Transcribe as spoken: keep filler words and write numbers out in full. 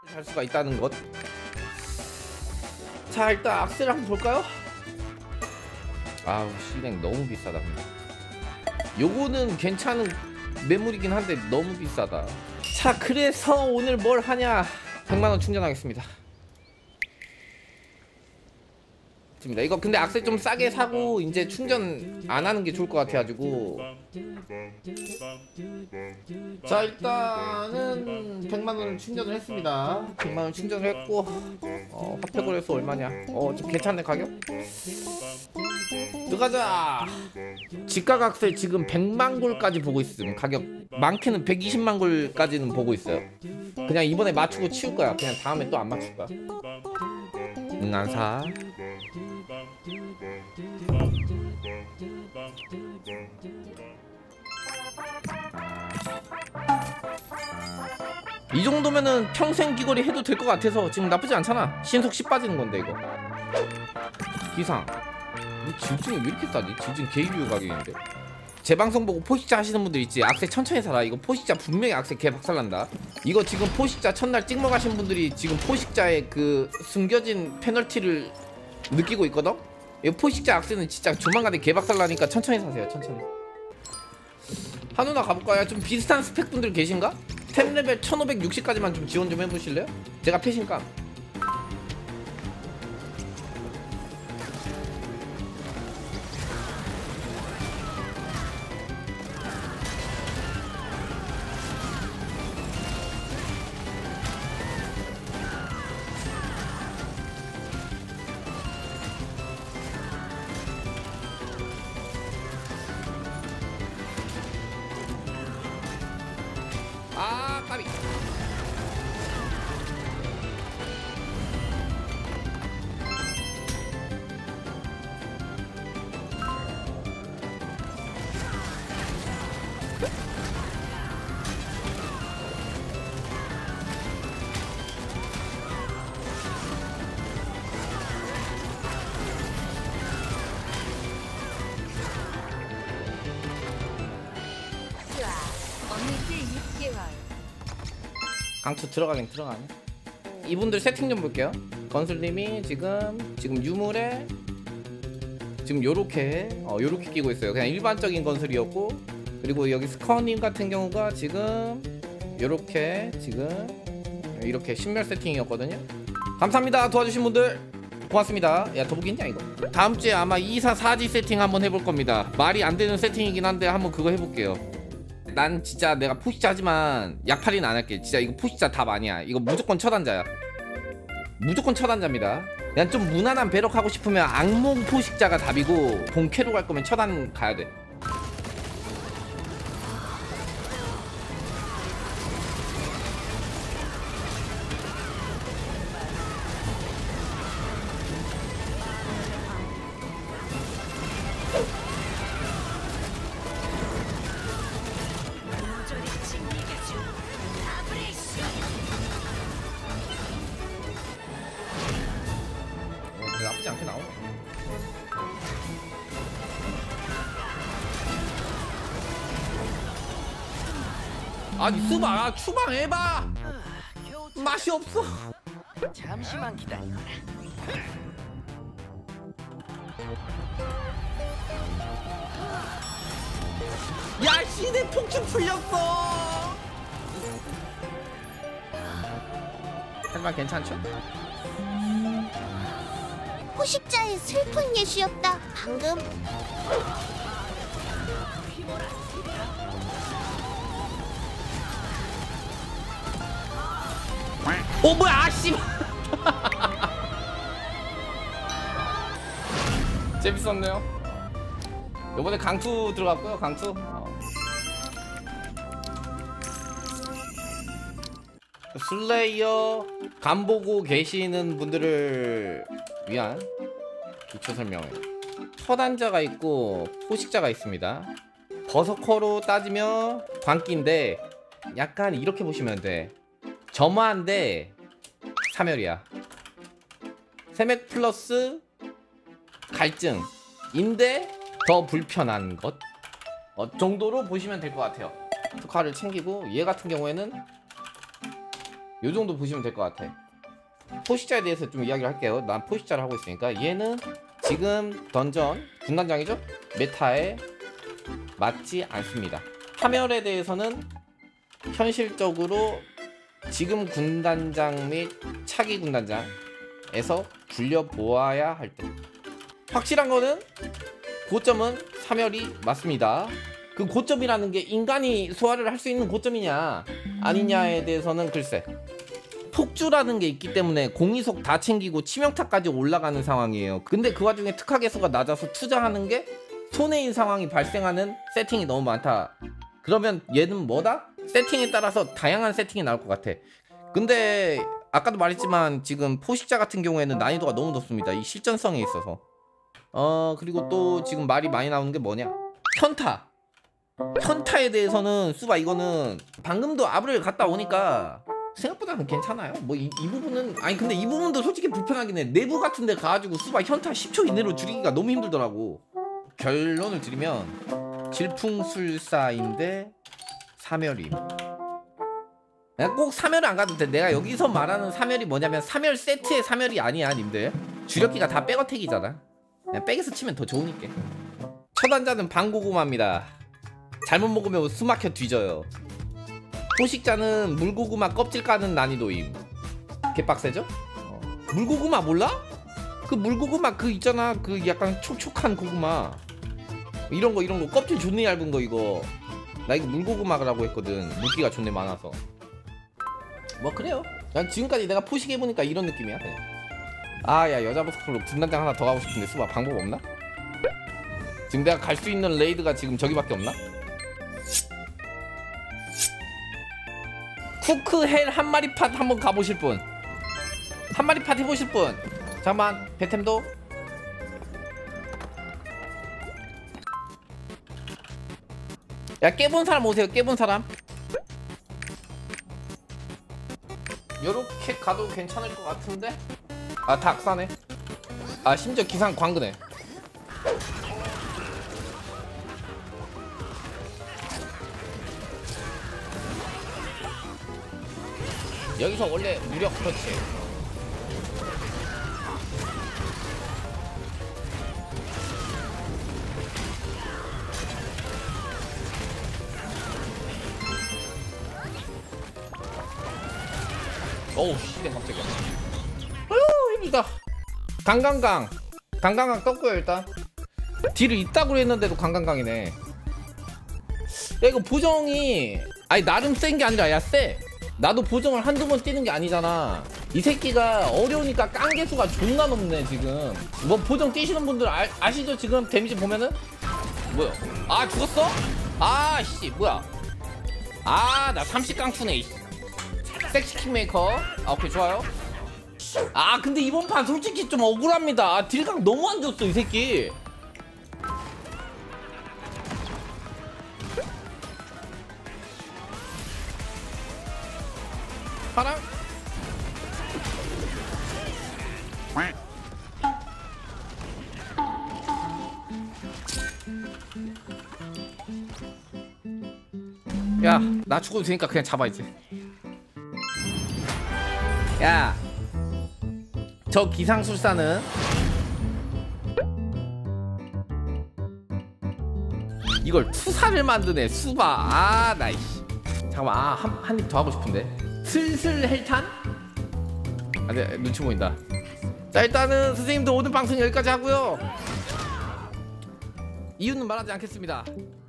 할 수가 있다는 것. 자, 일단 악셀 한번 볼까요? 아우, 실행 너무 비싸다. 근데 요거는 괜찮은 매물이긴 한데 너무 비싸다. 자, 그래서 오늘 뭘 하냐, 백만 원 충전하겠습니다. 이거 근데 악셀 좀 싸게 사고 이제 충전 안 하는 게 좋을 것 같아가지고. 자, 일단은 백만 원 충전을 했습니다. 백만 원 충전을 했고, 어, 화폐 거래소 얼마냐? 어, 좀 괜찮네 가격. 들어가자. 지가 악셀 지금 백만 골까지 보고 있음. 가격 많게는 백이십만 골까지는 보고 있어요. 그냥 이번에 맞추고 치울 거야. 그냥 다음에 또 안 맞출 거야. 응, 안 사. 이 정도면은 평생 귀걸이 해도 될 것 같아서 지금 나쁘지 않잖아. 신속 십 빠지는 건데 이거. 기상. 질증이 왜 이렇게 싸지? 질증 개유효 가격인데. 제 방송 보고 포식자 하시는 분들 있지. 악셀 천천히 사라. 이거 포식자 분명히 악셀 개 박살난다. 이거 지금 포식자 첫날 찍먹 하신 분들이 지금 포식자의 그 숨겨진 페널티를 느끼고 있거든? 이거 포식자 악셀은 진짜 조만간에 개 박살나니까 천천히 사세요. 천천히. 한우나 가볼까요? 좀 비슷한 스펙 분들 계신가? 템 레벨 천오백육십까지만 좀 지원 좀 해보실래요? 제가 패신감. 아, 까비. 강투 들어가긴 들어가네. 이분들 세팅 좀 볼게요. 건술님이 지금 지금 유물에 지금 요렇게 어 요렇게 끼고 있어요. 그냥 일반적인 건술이었고, 그리고 여기 스커님 같은 경우가 지금 요렇게 지금 이렇게 신멸 세팅이었거든요. 감사합니다. 도와주신 분들 고맙습니다. 야, 더보기 있냐 이거? 다음주에 아마 이 사 사 지 세팅 한번 해볼 겁니다. 말이 안 되는 세팅이긴 한데 한번 그거 해볼게요. 난 진짜 내가 포식자 하지만 약팔이는 안 할게. 진짜 이거 포식자 답 아니야. 이거 무조건 처단자야. 무조건 처단자입니다. 그냥 좀 무난한 배럭 하고 싶으면 악몽 포식자가 답이고, 본캐로 갈 거면 처단 가야 돼. 나쁘지 않게 나오네. 아니 수박 추방 해봐. 맛이 없어. 잠시만 기다려라. 야, 시대 폭주 풀렸어. 할만 괜찮죠? 포식자의 슬픈 예시였다 방금. 어, 뭐야, 아씨. 재밌었네요. 요번에 강투 들어갔고요. 강투. 어. 슬레이어 간 보고 계시는 분들을 위한 기초 설명을. 처단자가 있고 포식자가 있습니다. 버서커로 따지면 광기인데 약간 이렇게 보시면 돼. 점화인데 사멸이야. 세맥 플러스 갈증인데 더 불편한 것 어, 정도로 보시면 될 것 같아요. 특화를 챙기고, 얘 같은 경우에는 요 정도 보시면 될 것 같아. 포식자에 대해서 좀 이야기를 할게요. 난 포식자를 하고 있으니까. 얘는 지금 던전 군단장이죠? 메타에 맞지 않습니다. 파멸에 대해서는 현실적으로 지금 군단장 및 차기 군단장에서 굴려보아야 할 때, 확실한 거는 고점은 사멸이 맞습니다. 그 고점이라는 게 인간이 소화를 할 수 있는 고점이냐 아니냐에 대해서는 글쎄, 폭주라는 게 있기 때문에 공이속 다 챙기고 치명타까지 올라가는 상황이에요. 근데 그 와중에 특화 개수가 낮아서 투자하는 게 손해인 상황이 발생하는 세팅이 너무 많다. 그러면 얘는 뭐다? 세팅에 따라서 다양한 세팅이 나올 것 같아. 근데 아까도 말했지만 지금 포식자 같은 경우에는 난이도가 너무 높습니다. 이 실전성에 있어서. 어 그리고 또 지금 말이 많이 나오는 게 뭐냐, 현타. 현타에 대해서는 수바 이거는 방금도 아브렐 갔다 오니까 생각보다는 괜찮아요. 뭐 이 이 부분은 아니 근데 이 부분도 솔직히 불편하긴 해. 내부 같은 데 가가지고 수바 현타 십 초 이내로 줄이기가 너무 힘들더라고. 결론을 드리면 질풍술사인데 사멸임. 내가 꼭 사멸을 안 가도 돼. 내가 여기서 말하는 사멸이 뭐냐면 사멸 세트의 사멸이 아니야 님들. 주력기가 다 백어택이잖아. 그냥 백에서 치면 더 좋으니까. 첫 환자는 방고구마입니다. 잘못 먹으면 숨막혀 뒤져요. 포식자는 물고구마 껍질 까는 난이도임. 개빡세죠? 어. 물고구마 몰라? 그 물고구마 그 있잖아, 그 약간 촉촉한 고구마 이런거 이런거 껍질 존내 얇은 거. 이거 나 이거 물고구마라고 했거든. 물기가 존내 많아서. 뭐 그래요. 난 지금까지 내가 포식해보니까 이런 느낌이야 그냥. 아야 여자 보스클로 군단장 하나 더 가고 싶은데 수바 방법 없나? 지금 내가 갈 수 있는 레이드가 지금 저기밖에 없나? 쿠크헬 한 마리 팟 한번 가보실 분, 한 마리 팟 해보실 분. 잠깐만 배템도. 야 깨본 사람 오세요. 깨본 사람. 요렇게 가도 괜찮을 것 같은데. 아 다 악사네. 아 심지어 기상 광근해. 여기서 원래 무력 터치. 어우 씨네 갑자기. 아유 힘들다. 강강강 강강강 떴고요. 일단 딜을 이따구로 했는데도 강강강이네. 야 이거 보정이 아니 나름 센 게 아니라 야 쎄. 나도 보정을 한두 번 뛰는 게 아니잖아. 이 새끼가 어려우니까 깡개수가 존나 높네 지금. 뭐 보정 뛰시는 분들 아, 아시죠? 지금 데미지 보면은 뭐야? 아 죽었어? 아씨 뭐야? 아 나 삼십 깡투네. 섹시 킹메이커. 아 오케이 좋아요. 아 근데 이번 판 솔직히 좀 억울합니다. 아, 딜각 너무 안 줬어 이 새끼. 파랑? 야, 나 죽어도 되니까 그냥 잡아 이제. 야, 저 기상술사는 이걸 투사를 만드네. 수바. 아, 나이씨. 잠깐만, 아, 한, 한 입 더 하고 싶은데. 슬슬 헬탄? 아, 네, 눈치 보인다. 자, 일단은 선생님들 오늘 방송 여기까지 하고요. 이유는 말하지 않겠습니다.